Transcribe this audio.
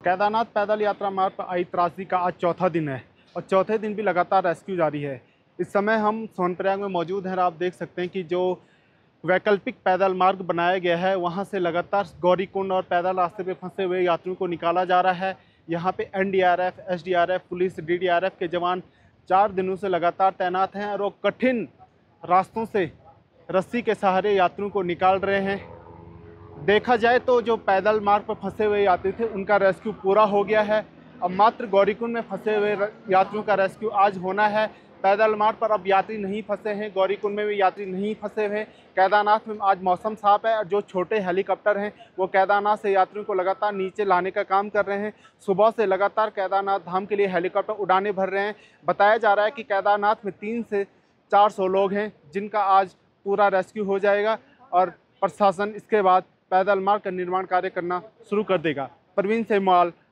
केदारनाथ पैदल यात्रा मार्ग पर आई त्रासदी का आज चौथा दिन है और चौथे दिन भी लगातार रेस्क्यू जारी है। इस समय हम सोनप्रयाग में मौजूद हैं और आप देख सकते हैं कि जो वैकल्पिक पैदल मार्ग बनाया गया है वहां से लगातार गौरीकुंड और पैदल रास्ते पे फंसे हुए यात्रियों को निकाला जा रहा है। यहाँ पे एनडीआरएफ, एसडीआरएफ, पुलिस, डीडीआरएफ के जवान 4 दिनों से लगातार तैनात हैं और वो कठिन रास्तों से रस्सी के सहारे यात्रियों को निकाल रहे हैं। देखा जाए तो जो पैदल मार्ग पर फंसे हुए यात्री थे उनका रेस्क्यू पूरा हो गया है। अब मात्र गौरीकुंड में फंसे हुए यात्रियों का रेस्क्यू आज होना है। पैदल मार्ग पर अब यात्री नहीं फंसे हैं, गौरीकुंड में भी यात्री नहीं फंसे हुए। केदारनाथ में आज मौसम साफ है और जो छोटे हेलीकॉप्टर हैं वो केदारनाथ से यात्रियों को लगातार नीचे लाने का काम कर रहे हैं। सुबह से लगातार केदारनाथ धाम के लिए हेलीकॉप्टर उड़ानें भर रहे हैं। बताया जा रहा है कि केदारनाथ में 300 से 400 लोग हैं जिनका आज पूरा रेस्क्यू हो जाएगा और प्रशासन इसके बाद पैदल मार्ग का निर्माण कार्य करना शुरू कर देगा। परवीन सेमवाल,